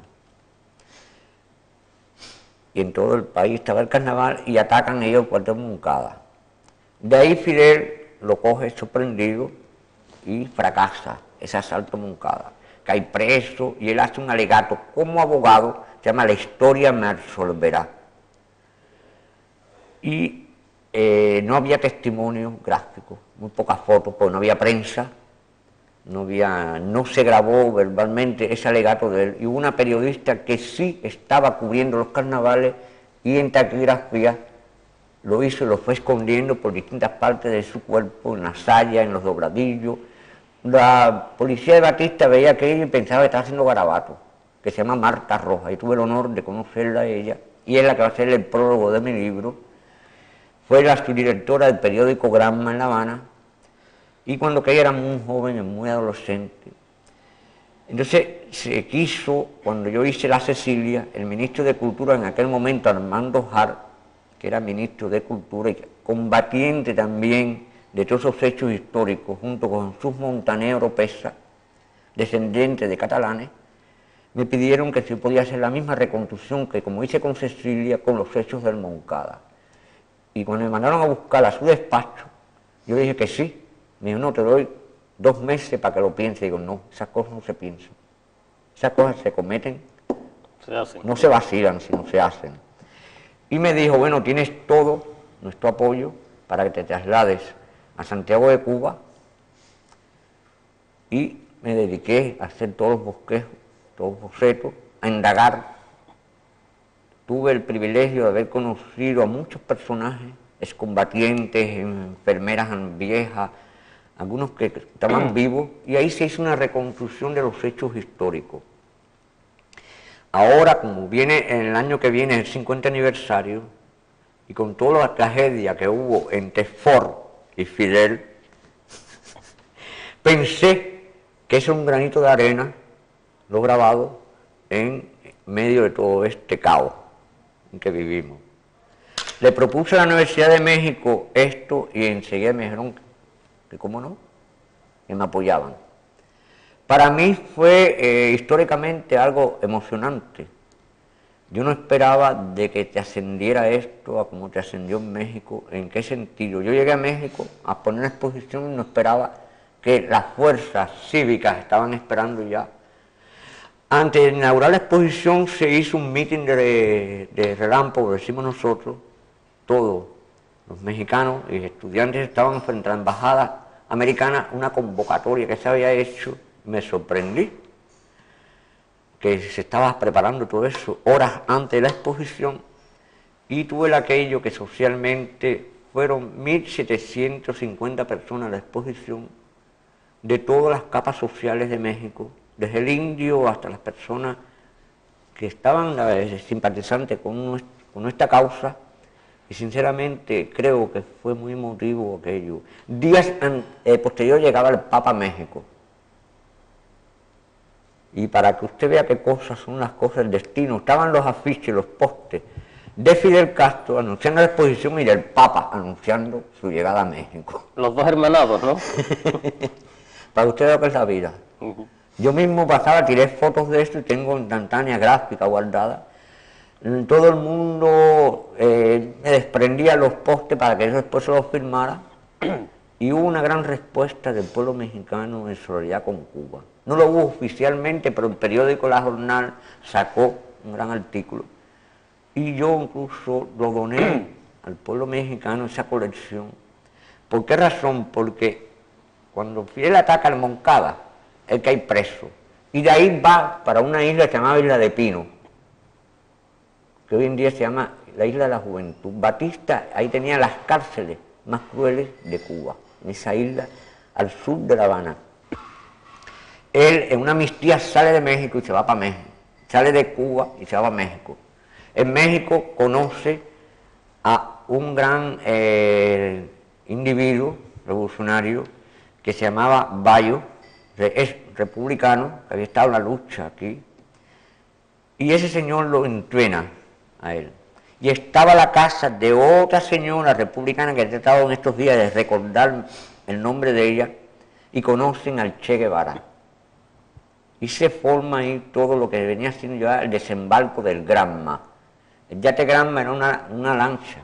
Y en todo el país estaba el carnaval y atacan ellos el cuartel Moncada. De ahí Fidel lo coge sorprendido y fracasa ese asalto a Moncada. Cae preso y él hace un alegato como abogado, se llama La historia me absolverá. Y no había testimonio gráfico, muy pocas fotos, porque no había prensa, no se grabó verbalmente ese alegato de él. Y hubo una periodista que sí estaba cubriendo los carnavales y en taquigrafía lo hizo y lo fue escondiendo por distintas partes de su cuerpo, en la saya, en los dobladillos. La policía de Batista veía aquello y pensaba que estaba haciendo garabato, que se llama Marta Roja, y tuve el honor de conocerla a ella, y es la que va a ser el prólogo de mi libro. Fue la subdirectora del periódico Granma en La Habana, y cuando que ella era muy joven, muy adolescente. Entonces se quiso, cuando yo hice La Cecilia, el ministro de Cultura en aquel momento, Armando Jar, que era ministro de Cultura y combatiente también de todos esos hechos históricos, junto con Jesús Montaner Oropesa, descendiente de catalanes, me pidieron que se podía hacer la misma reconstrucción que como hice con Cecilia, con los hechos del Moncada. Y cuando me mandaron a buscar a su despacho, yo dije que sí. Me dijo, no, te doy 2 meses para que lo piense. Digo, no, esas cosas no se piensan. Esas cosas se cometen, no se vacilan, sino se hacen. Y me dijo, bueno, tienes todo nuestro apoyo para que te traslades a Santiago de Cuba. Y me dediqué a hacer todos los bosquejos, todos los bocetos, a indagar. Tuve el privilegio de haber conocido a muchos personajes, excombatientes, enfermeras viejas, algunos que estaban vivos, y ahí se hizo una reconstrucción de los hechos históricos. Ahora, como viene en el año que viene el 50 aniversario, y con toda la tragedia que hubo entre Ford y Fidel, pensé que es un granito de arena, lo grabado, en medio de todo este caos en que vivimos. Le propuse a la Universidad de México esto y enseguida me dijeron que cómo no, que me apoyaban. Para mí fue históricamente algo emocionante. Yo no esperaba de que te ascendiera esto a como te ascendió en México. ¿En qué sentido? Yo llegué a México a poner una exposición y no esperaba que las fuerzas cívicas estaban esperando ya. Antes de inaugurar la exposición se hizo un meeting de relámpago, decimos nosotros, todos los mexicanos y estudiantes estaban frente a la embajada americana, una convocatoria que se había hecho. Me sorprendí que se estaba preparando todo eso horas antes de la exposición, y tuve aquello que socialmente fueron 1.750 personas a la exposición, de todas las capas sociales de México, desde el indio hasta las personas que estaban simpatizantes con nuestra causa, y sinceramente creo que fue muy emotivo aquello. Días posterior llegaba el Papa a México. Y para que usted vea qué cosas son las cosas del destino, estaban los afiches, los postes de Fidel Castro anunciando la exposición y del Papa anunciando su llegada a México. Los dos hermanados, ¿no? Para usted vea que es la vida. Yo mismo pasaba, tiré fotos de esto y tengo instantánea gráfica guardada. Todo el mundo me desprendía los postes para que yo después se los firmara, y hubo una gran respuesta del pueblo mexicano en solidaridad con Cuba. No lo hubo oficialmente, pero el periódico La Jornal sacó un gran artículo, y yo incluso lo doné al pueblo mexicano, esa colección. ¿Por qué razón? Porque cuando Fidel ataca al Moncada, él cae preso, y de ahí va para una isla llamada Isla de Pino, que hoy en día se llama la Isla de la Juventud. Batista ahí tenía las cárceles más crueles de Cuba, en esa isla al sur de La Habana. Él en una amnistía sale de México y se va para México, sale de Cuba y se va para México. En México conoce a un gran individuo revolucionario que se llamaba Bayo, es republicano, que había estado en la lucha aquí, y ese señor lo entrena a él. Y estaba la casa de otra señora republicana que he tratado en estos días de recordar el nombre de ella, y conocen al Che Guevara. Y se forma ahí todo lo que venía siendo ya el desembarco del Granma. El yate Granma era una lancha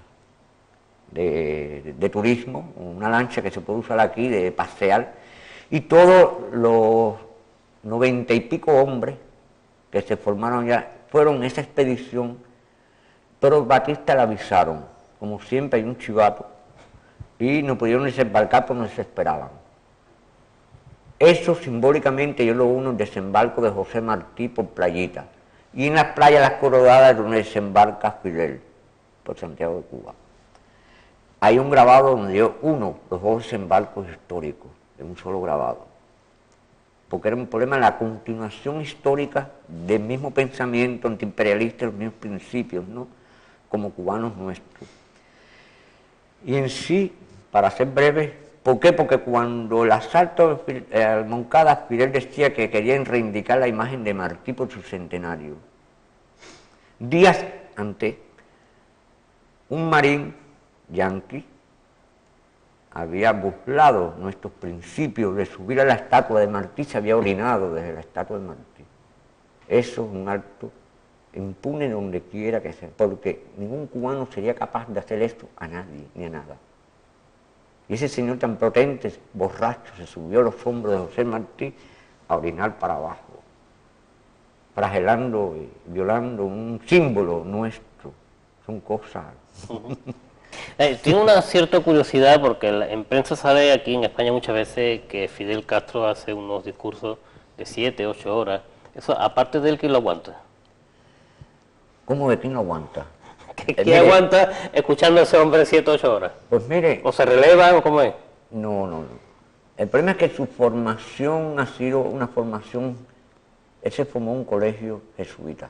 de turismo, una lancha que se puede usar aquí de pasear, y todos los 90 y pico hombres que se formaron ya fueron en esa expedición, pero Batista le avisaron, como siempre hay un chivato, y no pudieron desembarcar porque no se esperaban. Eso simbólicamente yo lo uno en el desembarco de José Martí por Playita, y en las playas Las Coronadas donde desembarca Fidel por Santiago de Cuba. Hay un grabado donde yo uno los dos desembarcos históricos, en un solo grabado, porque era un problema de la continuación histórica del mismo pensamiento antiimperialista, los mismos principios, ¿no?, como cubanos nuestros. Y en sí, para ser breve, ¿por qué? Porque cuando el asalto al Moncada, Fidel decía que querían reivindicar la imagen de Martí por su centenario. Días antes, un marín yanqui había burlado nuestros principios de subir a la estatua de Martí, se había orinado desde la estatua de Martí. Eso es un acto impune donde quiera que sea, porque ningún cubano sería capaz de hacer esto a nadie, ni a nada. Y ese señor tan potente, borracho, se subió a los hombros de José Martí a orinar para abajo, flagelando y violando un símbolo nuestro. Son cosas. Tengo una cierta curiosidad porque en prensa sale aquí en España muchas veces que Fidel Castro hace unos discursos de 7, 8 horas. Eso, aparte de él, ¿quién lo aguanta? ¿Cómo de quién lo aguanta? ¿Quién aguanta escuchando a ese hombre 7, 8 horas? Pues mire... ¿O se releva o cómo es? No. El problema es que su formación ha sido una formación... Él se formó en un colegio jesuita,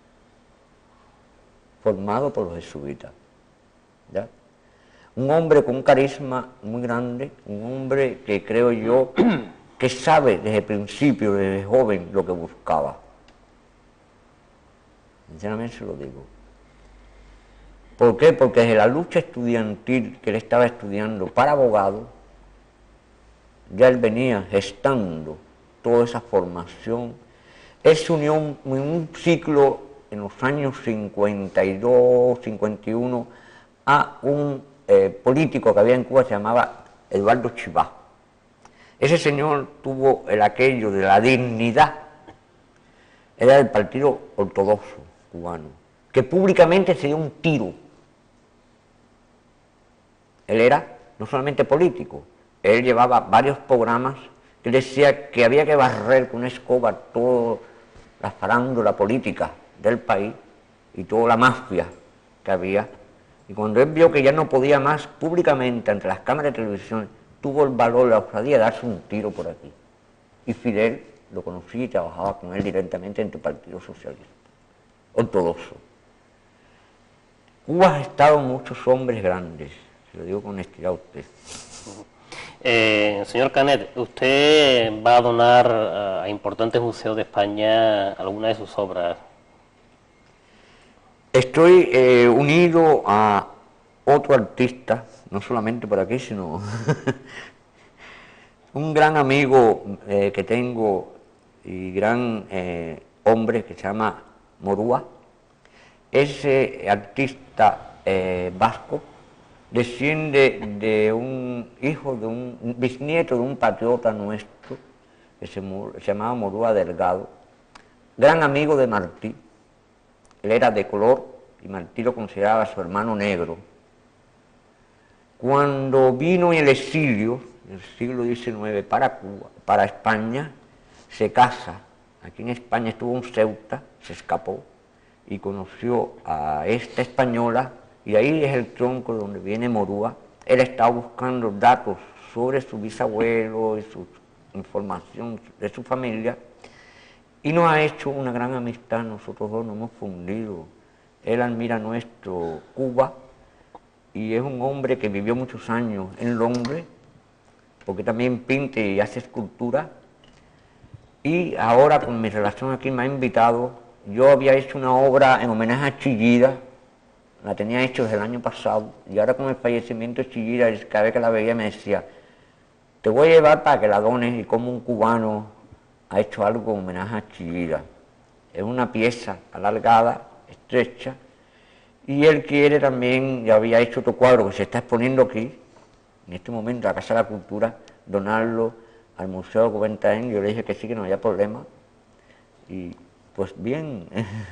formado por los jesuitas, ¿ya? Un hombre con un carisma muy grande, un hombre que creo yo que sabe desde el principio, desde joven, lo que buscaba. Sinceramente se lo digo. ¿Por qué? Porque desde la lucha estudiantil que él estaba estudiando para abogado, ya él venía gestando toda esa formación. Él se unió en un ciclo en los años 52, 51 a un político que había en Cuba, se llamaba Eduardo Chivá. Ese señor tuvo el aquello de la dignidad, era del Partido Ortodoxo cubano, que públicamente se dio un tiro. Él era no solamente político, él llevaba varios programas que decía que había que barrer con una escoba toda la farándula política del país y toda la mafia que había. Y cuando él vio que ya no podía más, públicamente ante las cámaras de televisión, tuvo el valor, la osadía de darse un tiro por aquí. Y Fidel lo conocía y trabajaba con él directamente en el Partido Socialista Ortodoxo. Cuba ha estado muchos hombres grandes, se lo digo con honestidad a usted. Señor Canet, usted va a donar a importantes museos de España alguna de sus obras. Estoy unido a otro artista, no solamente por aquí, sino un gran amigo que tengo y gran hombre que se llama Morúa. Ese artista vasco desciende de un hijo, de un bisnieto de un patriota nuestro, que se llamaba Morúa Delgado, gran amigo de Martí. Él era de color y Martí lo consideraba su hermano negro. Cuando vino en el exilio, en el siglo XIX, para Cuba, para España, se casa aquí en España estuvo en Ceuta, se escapó y conoció a esta española, y ahí es el tronco donde viene Morúa. Él estaba buscando datos sobre su bisabuelo y su información de su familia, y nos ha hecho una gran amistad. Nosotros dos nos hemos fundido. Él admira nuestro Cuba, y es un hombre que vivió muchos años en Londres, porque también pinta y hace escultura, y ahora con mi relación aquí me ha invitado. Yo había hecho una obra en homenaje a Chillida, la tenía hecha desde el año pasado, y ahora con el fallecimiento de Chillida, cada vez que la veía me decía, te voy a llevar para que la dones, y como un cubano ha hecho algo en homenaje a Chillida. Es una pieza alargada, estrecha, y él quiere también, ya había hecho otro cuadro que se está exponiendo aquí, en este momento, la Casa de la Cultura, donarlo al Museo de Guggenheim. Yo le dije que sí, que no había problema, y pues bien.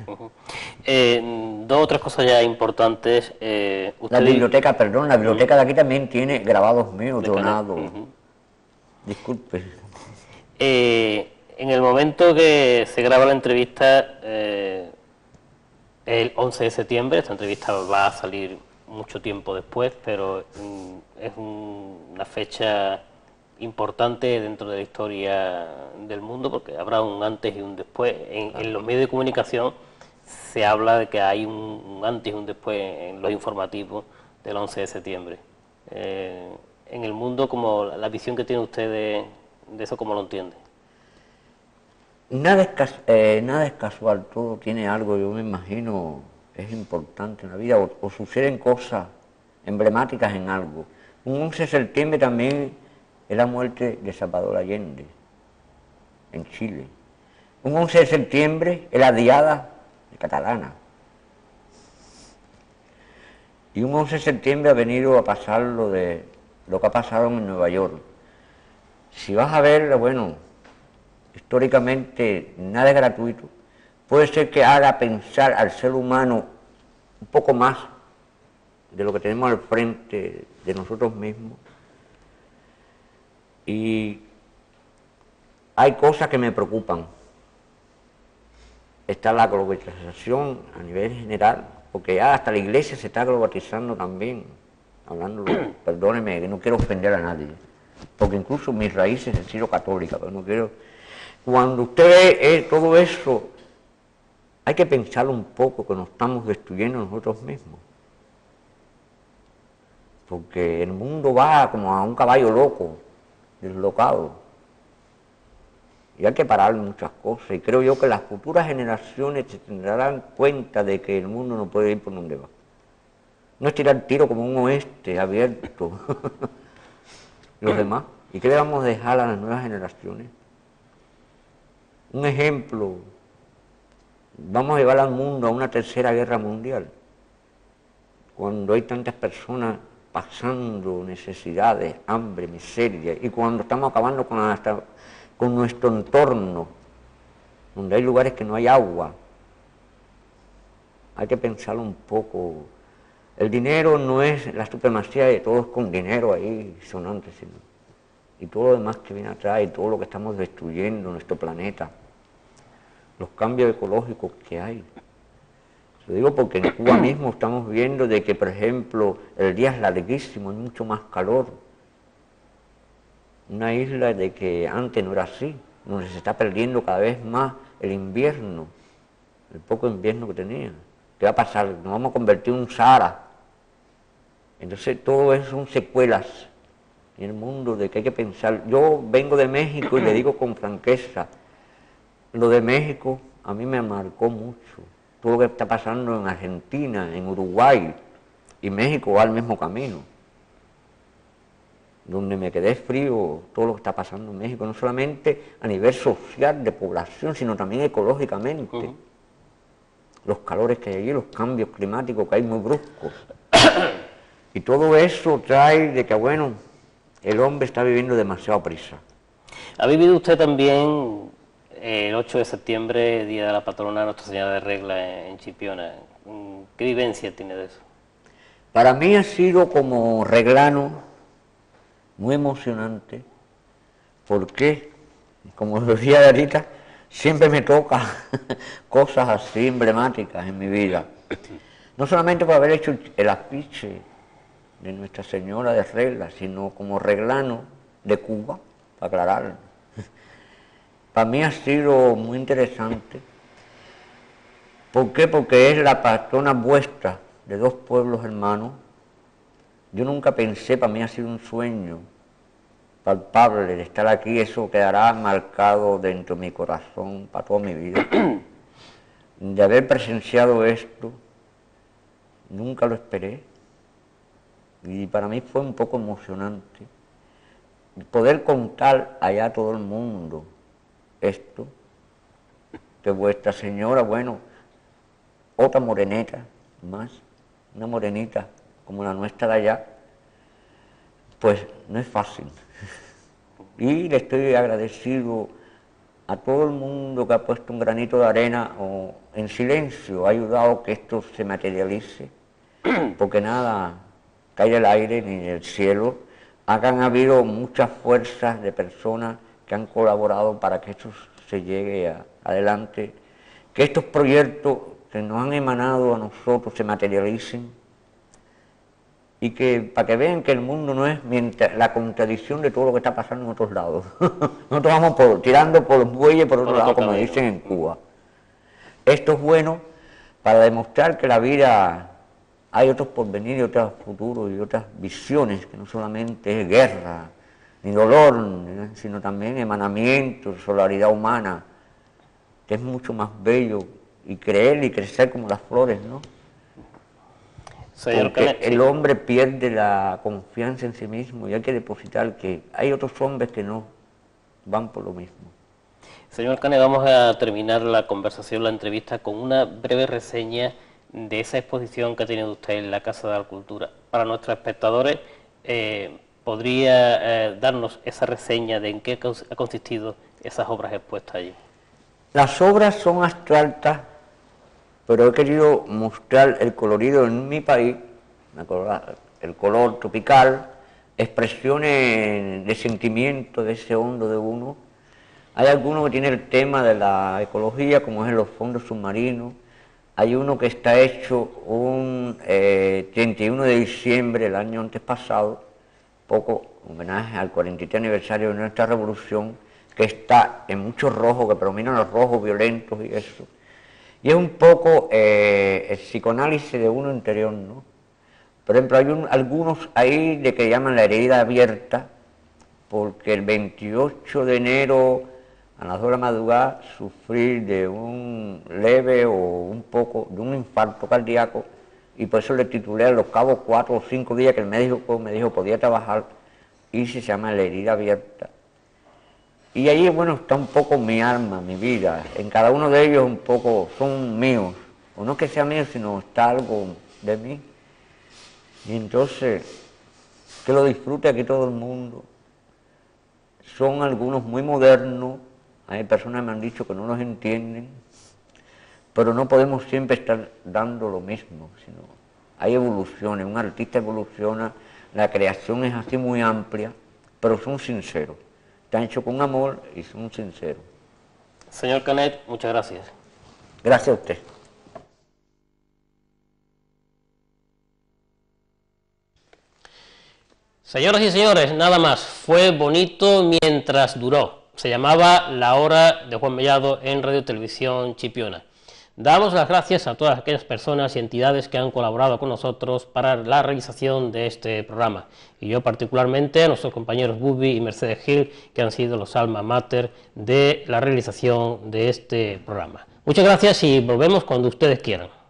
Dos o tres cosas ya importantes. La biblioteca, perdón, la biblioteca de aquí también tiene grabados míos, donados. Disculpe. En el momento que se graba la entrevista, el 11 de septiembre, esta entrevista va a salir mucho tiempo después, pero es una fecha importante dentro de la historia del mundo, porque habrá un antes y un después. En los medios de comunicación se habla de que hay un antes y un después en los informativos del 11 de septiembre. En el mundo, como la visión que tiene usted de eso, ¿cómo lo entiende? Nada es casual, todo tiene algo, yo me imagino, es importante en la vida, o suceden cosas emblemáticas en algo. Un 11 de septiembre también es la muerte de Salvador Allende, en Chile. Un 11 de septiembre es la diada catalana. Y un 11 de septiembre ha venido a pasar lo que ha pasado en Nueva York. Si vas a ver, bueno, históricamente nada es gratuito. Puede ser que haga pensar al ser humano un poco más de lo que tenemos al frente de nosotros mismos. Y hay cosas que me preocupan. Está la globalización a nivel general, porque ya hasta la iglesia se está globalizando también, hablando, perdóneme, que no quiero ofender a nadie, porque incluso mis raíces han sido católicas, pero no quiero. Cuando usted ve todo eso, hay que pensarlo un poco, que nos estamos destruyendo nosotros mismos. Porque el mundo va como a un caballo loco, deslocado. Y hay que parar muchas cosas. Y creo yo que las futuras generaciones se tendrán cuenta de que el mundo no puede ir por donde va. No es tirar tiro como un oeste abierto. Los demás. ¿Y qué le vamos a dejar a las nuevas generaciones? Un ejemplo, vamos a llevar al mundo a una tercera guerra mundial, cuando hay tantas personas pasando necesidades, hambre, miseria, y cuando estamos acabando con nuestro entorno, donde hay lugares que no hay agua. Hay que pensarlo un poco. El dinero no es la supremacía de todos con dinero ahí sonante, sino, y todo lo demás que viene atrás, y todo lo que estamos destruyendo, nuestro planeta, los cambios ecológicos que hay. Lo digo porque en Cuba mismo estamos viendo de que, por ejemplo, el día es larguísimo, hay mucho más calor. Una isla de que antes no era así, donde se está perdiendo cada vez más el invierno, el poco invierno que tenía. ¿Qué va a pasar? Nos vamos a convertir en un Sahara. Entonces todo eso son secuelas en el mundo de que hay que pensar. Yo vengo de México y le digo con franqueza, lo de México a mí me marcó mucho. Todo lo que está pasando en Argentina, en Uruguay, y México va al mismo camino. Donde me quedé frío, todo lo que está pasando en México, no solamente a nivel social de población, sino también ecológicamente. Los calores que hay allí, los cambios climáticos que hay muy bruscos. Y todo eso trae de que, bueno, el hombre está viviendo demasiado prisa. ¿Ha vivido usted también el 8 de septiembre, Día de la Patrona Nuestra Señora de Regla en Chipiona? ¿Qué vivencia tiene de eso? Para mí ha sido como reglano muy emocionante, porque, como lo decía ahorita, siempre me toca cosas así emblemáticas en mi vida. No solamente por haber hecho el afiche de Nuestra Señora de Regla, sino como reglano de Cuba, para aclarar. Para mí ha sido muy interesante. ¿Por qué? Porque es la patrona vuestra de dos pueblos hermanos. Yo nunca pensé, para mí ha sido un sueño palpable de estar aquí, eso quedará marcado dentro de mi corazón para toda mi vida. De haber presenciado esto, nunca lo esperé, y para mí fue un poco emocionante poder contar allá a todo el mundo esto, que Vuestra Señora, bueno, otra moreneta más, una morenita como la nuestra de allá, pues no es fácil. Y le estoy agradecido a todo el mundo que ha puesto un granito de arena o en silencio, ha ayudado a que esto se materialice, porque nada cae del aire ni del cielo. Han habido muchas fuerzas de personas que han colaborado para que esto se llegue adelante, que estos proyectos que nos han emanado a nosotros se materialicen, y que para que vean que el mundo no es la contradicción de todo lo que está pasando en otros lados. Nosotros vamos tirando por los bueyes por otro lado, como dicen en Cuba. Esto es bueno para demostrar que la vida hay otros porvenir y otros futuros y otras visiones, que no solamente es guerra, ni dolor, sino también emanamiento, solidaridad humana, que es mucho más bello, y creer y crecer como las flores, ¿no? Señor Porque Canet, el hombre pierde la confianza en sí mismo y hay que depositar que hay otros hombres que no van por lo mismo. Señor Canet, vamos a terminar la conversación, la entrevista, con una breve reseña de esa exposición que ha tenido usted en la Casa de la Cultura. Para nuestros espectadores, ¿podría darnos esa reseña de en qué ha consistido esas obras expuestas allí? Las obras son abstractas, pero he querido mostrar el colorido en mi país, el color tropical, expresiones de sentimiento de ese hondo de uno. Hay alguno que tiene el tema de la ecología, como es en los fondos submarinos. Hay uno que está hecho un 31 de diciembre del año antes pasado, poco homenaje al 43 aniversario de nuestra revolución, que está en muchos rojos, que predominan los rojos violentos y eso. Y es un poco el psicoanálisis de uno interior, ¿no? Por ejemplo, hay algunos ahí de que llaman la herida abierta, porque el 28 de enero a las 2 de la madrugada sufrí de un leve o un poco de un infarto cardíaco, y por eso le titulé a los cabos 4 o 5 días que el médico me dijo podía trabajar, y se llama la herida abierta. Y ahí, bueno, está un poco mi alma, mi vida. En cada uno de ellos un poco son míos. O no que sea mío, sino está algo de mí. Y entonces, que lo disfrute aquí todo el mundo. Son algunos muy modernos. Hay personas que me han dicho que no los entienden. Pero no podemos siempre estar dando lo mismo, sino hay evoluciones. Un artista evoluciona, la creación es así muy amplia, pero son sinceros. Están hechos con amor y son sinceros. Señor Canet, muchas gracias. Gracias a usted. Señoras y señores, nada más. Fue bonito mientras duró. Se llamaba La Hora de Juan Mellado en Radio Televisión Chipiona. Damos las gracias a todas aquellas personas y entidades que han colaborado con nosotros para la realización de este programa. Y yo particularmente a nuestros compañeros Bubi y Mercedes Gil, que han sido los alma mater de la realización de este programa. Muchas gracias y volvemos cuando ustedes quieran.